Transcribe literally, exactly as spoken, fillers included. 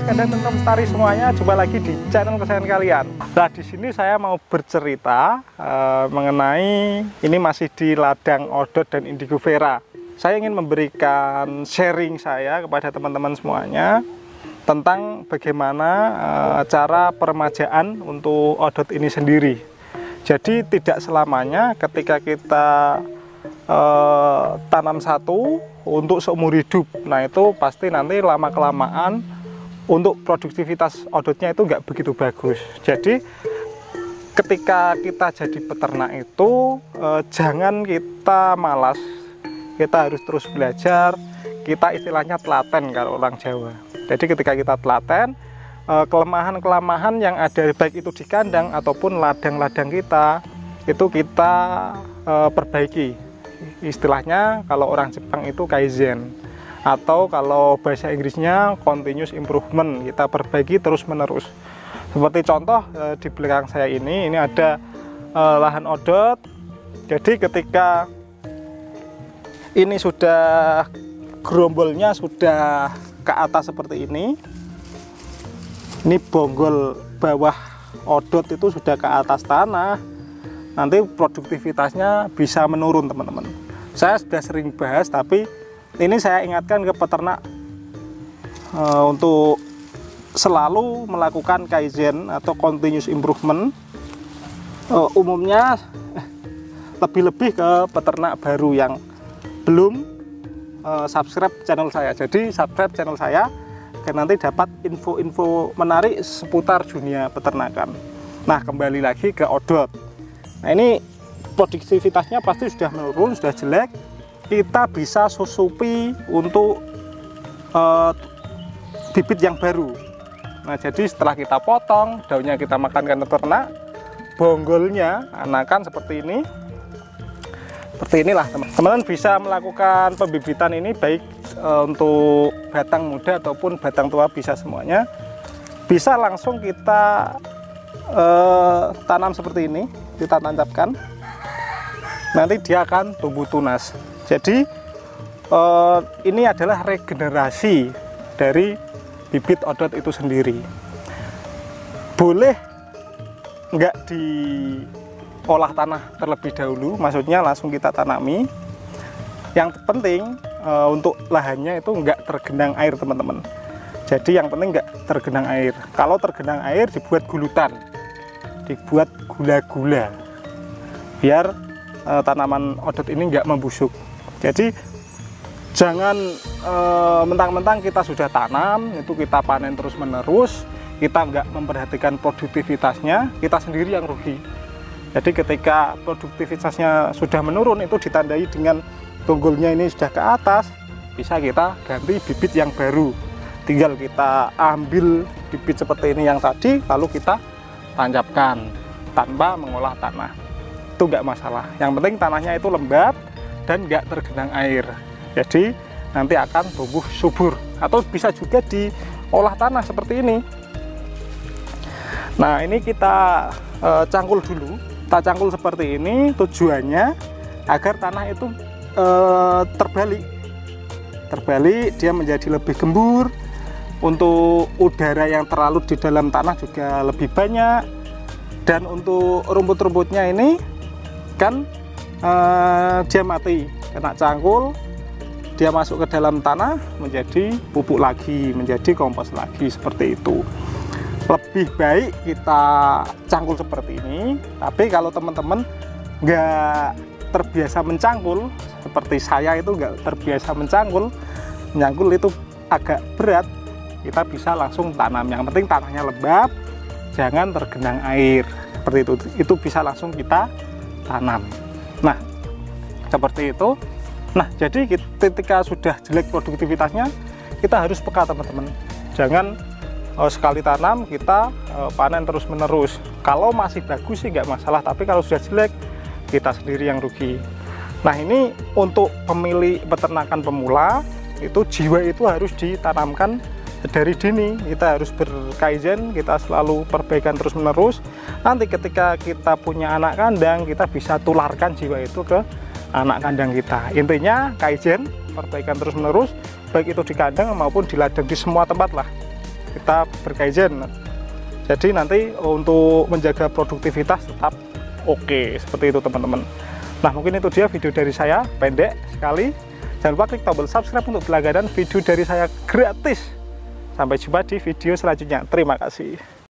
dan teman-teman Lestari semuanya, jumpa lagi di channel kesayangan kalian. Nah, di sini saya mau bercerita uh, mengenai ini masih di ladang Odot dan Indigo Vera. Saya ingin memberikan sharing saya kepada teman-teman semuanya tentang bagaimana uh, cara peremajaan untuk Odot ini sendiri. Jadi tidak selamanya ketika kita uh, tanam satu untuk seumur hidup, nah itu pasti nanti lama-kelamaan untuk produktivitas odotnya itu nggak begitu bagus. Jadi ketika kita jadi peternak itu eh, jangan kita malas, kita harus terus belajar, kita istilahnya telaten kalau orang Jawa. Jadi ketika kita telaten, kelemahan-kelemahan yang ada baik itu di kandang ataupun ladang-ladang kita, itu kita eh, perbaiki. Istilahnya kalau orang Jepang itu kaizen, atau kalau bahasa Inggrisnya continuous improvement, kita perbaiki terus menerus. Seperti contoh eh, di belakang saya ini, ini ada eh, lahan odot. Jadi ketika ini sudah gerombolnya sudah ke atas seperti ini, ini bonggol bawah odot itu sudah ke atas tanah, nanti produktivitasnya bisa menurun, teman-teman. Saya sudah sering bahas, tapi ini saya ingatkan ke peternak e, untuk selalu melakukan kaizen atau continuous improvement. E, umumnya lebih-lebih ke peternak baru yang belum e, subscribe channel saya. Jadi subscribe channel saya agar nanti dapat info-info menarik seputar dunia peternakan. Nah, kembali lagi ke odot. Nah, ini produktivitasnya pasti sudah menurun, sudah jelek. Kita bisa susupi untuk uh, bibit yang baru. Nah, jadi setelah kita potong, daunnya kita makankan ternak, bonggolnya anakan seperti ini. Seperti inilah, teman-teman bisa melakukan pembibitan ini baik uh, untuk batang muda ataupun batang tua, bisa semuanya. Bisa langsung kita uh, tanam seperti ini, kita tancapkan. Nanti dia akan tumbuh tunas. Jadi eh, ini adalah regenerasi dari bibit odot itu sendiri. Boleh nggak diolah tanah terlebih dahulu, maksudnya langsung kita tanami. Yang penting eh, untuk lahannya itu nggak tergenang air, teman-teman. Jadi yang penting nggak tergenang air. Kalau tergenang air dibuat gulutan, dibuat gula-gula, biar eh, tanaman odot ini nggak membusuk. Jadi jangan mentang-mentang e, kita sudah tanam, itu kita panen terus-menerus, kita nggak memperhatikan produktivitasnya, kita sendiri yang rugi. Jadi ketika produktivitasnya sudah menurun, itu ditandai dengan bonggolnya ini sudah ke atas, bisa kita ganti bibit yang baru. Tinggal kita ambil bibit seperti ini yang tadi, lalu kita tancapkan tanpa mengolah tanah. Itu nggak masalah. Yang penting tanahnya itu lembab dan nggak tergenang air, jadi nanti akan tumbuh subur. Atau bisa juga diolah tanah seperti ini. Nah, ini kita e, cangkul dulu. Kita cangkul seperti ini, tujuannya agar tanah itu e, terbalik terbalik dia menjadi lebih gembur. Untuk udara yang terlalu di dalam tanah juga lebih banyak. Dan untuk rumput-rumputnya ini kan Uh, dia mati, kena cangkul, dia masuk ke dalam tanah, menjadi pupuk lagi, menjadi kompos lagi, seperti itu. Lebih baik kita cangkul seperti ini. Tapi kalau teman-teman nggak terbiasa mencangkul, seperti saya itu nggak terbiasa mencangkul, mencangkul itu agak berat, kita bisa langsung tanam. Yang penting tanahnya lembab, jangan tergenang air, seperti itu. Itu bisa langsung kita tanam. Nah, seperti itu. Nah, jadi ketika sudah jelek produktivitasnya, kita harus peka, teman-teman. Jangan uh, sekali tanam kita uh, panen terus-menerus. Kalau masih bagus sih nggak masalah, tapi kalau sudah jelek, kita sendiri yang rugi. Nah, ini untuk pemilik peternakan pemula, itu jiwa itu harus ditanamkan dari dini. Kita harus berkaizen, kita selalu perbaikan terus-menerus. Nanti ketika kita punya anak kandang, kita bisa tularkan jiwa itu ke anak kandang kita. Intinya kaizen, perbaikan terus-menerus, baik itu di kandang maupun di ladang, di semua tempat lah. kita berkaizen. Jadi nanti untuk menjaga produktivitas tetap oke, seperti itu teman-teman. Nah, mungkin itu dia video dari saya, pendek sekali. Jangan lupa klik tombol subscribe untuk berlangganan video dari saya gratis. Sampai jumpa di video selanjutnya. Terima kasih.